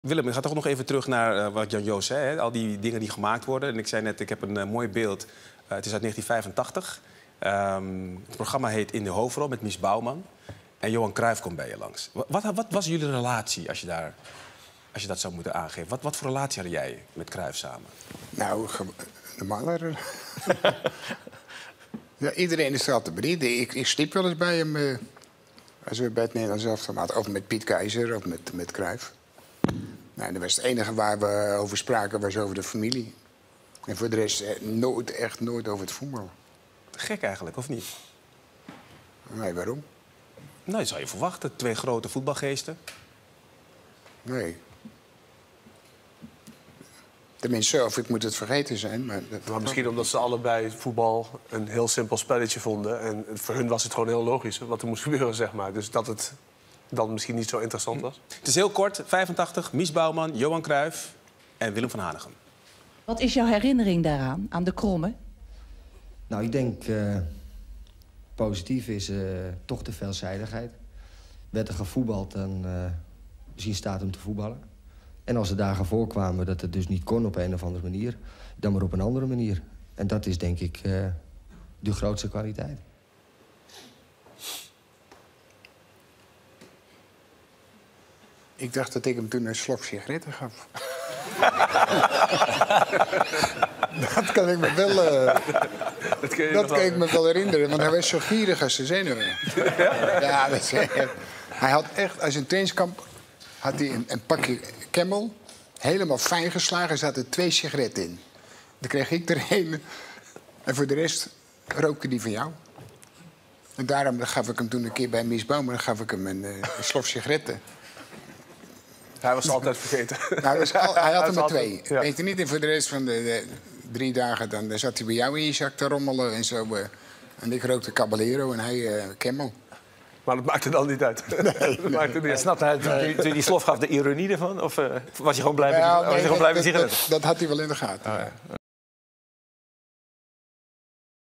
Willem, ik ga toch nog even terug naar wat Jan-Joos zei. Hè? Al die dingen die gemaakt worden. En ik zei net, ik heb een mooi beeld. Het is uit 1985. Het programma heet In de Hoofdrol met Mies Bouwman. En Johan Cruijff komt bij je langs. Wat was jullie relatie als je dat zou moeten aangeven? Wat voor relatie had jij met Cruijff samen? Nou, normale. Ja, iedereen is er altijd benieuwd. Ik sliep wel eens bij hem. Als we bij het Nederlands elftal hadden. Of met Piet Keizer, of met Cruijff. Nou, dat was het enige waar we over spraken, was over de familie. En voor de rest echt nooit over het voetbal. Gek eigenlijk, of niet? Nee, waarom? Nou, dat zou je verwachten. 2 grote voetbalgeesten. Nee. Tenminste, of ik moet het vergeten zijn. Maar misschien omdat ze allebei voetbal een heel simpel spelletje vonden. En voor hun was het gewoon heel logisch wat er moest gebeuren, zeg maar. Dus dat het dan misschien niet zo interessant was. Het is heel kort. 85, Mies Bouwman, Johan Cruijff en Willem van Hanegem. Wat is jouw herinnering daaraan, aan de Kromme? Nou, ik denk positief is toch de veelzijdigheid. Werd er gevoetbald, dan misschien staat hem te voetballen. En als de dagen voorkwamen dat het dus niet kon op een of andere manier, dan maar op een andere manier. En dat is denk ik de grootste kwaliteit. ik dacht dat ik hem toen een slok sigaretten gaf. Dat kan ik me wel, dat kan ik me wel herinneren, want hij was zo gierig als de zenuwen. Ja, dat is echt. Hij had echt, als een trainingskamp, had hij een pakje Camel, helemaal fijn geslagen. Er zaten 2 sigaretten in. Dan kreeg ik er 1. En voor de rest rookte die van jou. En daarom gaf ik hem toen een keer bij Mies Bouwman, gaf ik hem een slof sigaretten. Hij was het altijd vergeten. Nou, hij had er maar 2. Ja. Weet je niet, en voor de rest van de 3 dagen dan zat hij bij jou in je zak te rommelen en zo. En ik rookte Caballero en hij Camel. Maar dat maakte dan niet uit. Nee, dat maakte niet uit. Snapte hij toen je die slof gaf de ironie ervan? Of was je gewoon blij met, Ja, was je gewoon blij met sigaretten? Dat had hij wel in de gaten. Oh, ja.